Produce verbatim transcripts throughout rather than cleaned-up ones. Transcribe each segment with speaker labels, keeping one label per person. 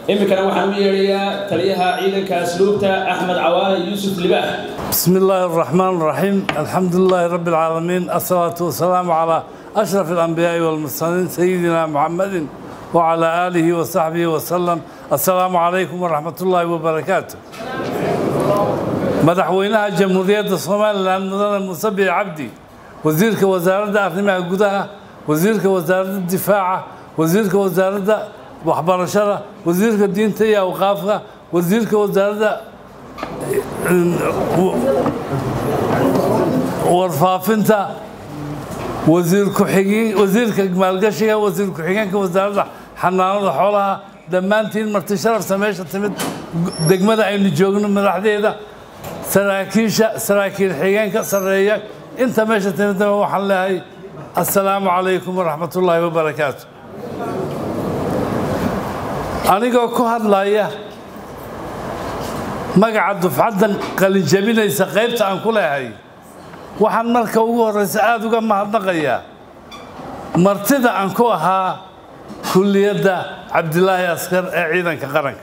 Speaker 1: إمكان waxaan u yeerayaa taliyaha ciidanka asluubta Axmed Cawaale Yuusuf Libaax.
Speaker 2: بسم الله الرحمن الرحيم الحمد لله رب العالمين الصلاة والسلام على أشرف الأنبياء والمرسلين سيدنا محمد وعلى آله وصحبه وسلم. السلام عليكم ورحمة الله وبركاته. مدحوينها جمهورية الصومال لأن مدن مصبي عبدي وزيرك وزارة أرنمها قدها وزيرك وزارة الدفاع وزيرك وزارة وحبار شرة وزيرك الدين تيا وقافها وزيرك وزارة ورفافنتا وزير كحيجي وزير كجمال قشية وزير كحيجان كوزارة حنان حولها دمانتين مرتشرف سماش تمد دقمة عين الجوجن من الحديدة سراكيشة سراكيل حيجان كسرية أنت ماشي تمد وحلها. السلام عليكم ورحمة الله وبركاته. أنا جو كهر لايه magaca dufcadan qalin jabinaysa qaybta aan ku leeyahay waxaan marka ugu horeysa aad uga mahadnaqayaa martida aan ku ahaa kulliyadda Cabdilaahi Askar ee ciidanka qaranka.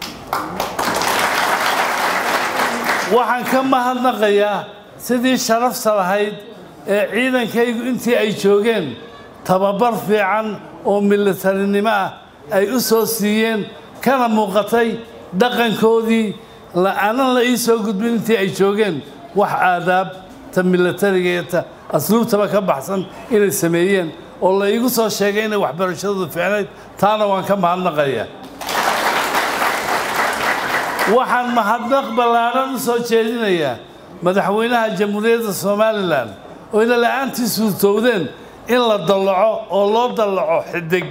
Speaker 2: waxaan ka mahadnaqayaa sidii sharaf salahayd ee ciidankaygu intii ay joogeen tababar fiican oo militarinimo ah ay u soo siiyeen kana muuqatay dhaqankoodii la'aanan la ii soo gudbin intii ay joogeen wax aadaab ta militarigeeta asluubtaba ka baxsan inay sameeyeen oo la iigu soo sheegay inay waxbarashadoodu fiicnayd taana waan ka mahadnaqayaa. waxaan mahadnaq ballaaran u soo jeedinayaa madaxweynaha jamhuuriyadda Somaliland oo ina la'aantii suurtowdeen in la dallaco oo loo dallaco xidig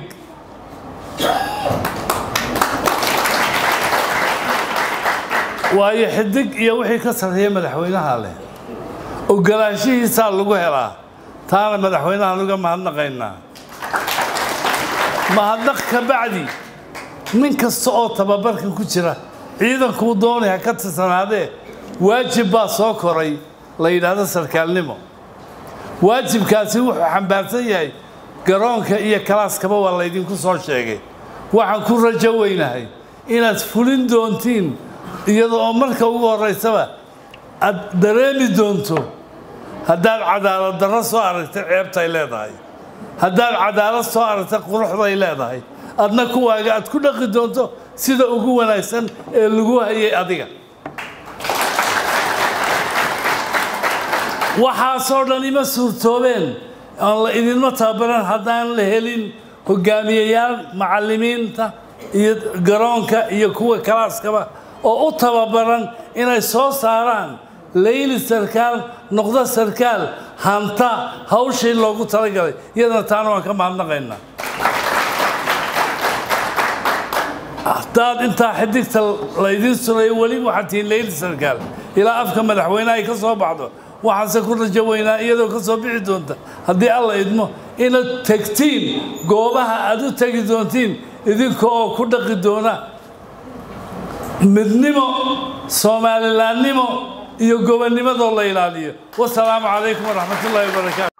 Speaker 2: waayo xidig iyo wixii ka sareeyay madaxweynaha leh ogolaanshihiisa lagu helaa taana madaxweynaha laga mahadnaqaynaa. mahadnaq ka bacdi min kasta oo tababarkan ku jira ciidanku doonaya ka tirsanaadee waajib baa soo koray la yiraahdo sarkaalnimo. waajibkaasi wuxuu xambaarsan yahay garoonka iyo kalaaskaba waa la idinku soo sheegay. waxaan ku rajo weynahay inaad fulin doontiin iyadoo marka ugu horeysaba aad dareemi doonto haddaad cadaalad darro soo aragtay ceebtay leedahay haddaad cadaalad soo aragtay quruxday leedahay adna kuwaaga aad ku dhaqi doonto sida ugu wanaagsan ee lagu hayay adiga. waxaasoo dhan ima suurtoobeen aan la idinma tababaran haddaan la helin hogaamiyayaal macallimiinta iyo garoonka iyo kuwa kalaaskaba oo u tababaran inay soo saaraan layli sarkaal noqdo sarkaal hanta hawshii loogu talagalay iyadana taana waan ka mahadnaqaynaa. haddaad intaa xidigta laydin surayo weli waxaad tihiin layli sarkaal ilaa afka madaxweynaha ay ka soo baxdo waxaanse ku rajo weynaa iyadoo ka soo bixi doonta haddii alla idmo inaad tagtiin goobaha aad u tegi doontiin idinka oo ku dhaqi doona midnimo Soomaalilaannimo iyo gobonnimadoo la ilaaliyo. wassalaamu calaykum waraxmatullaahi wabarakaatu.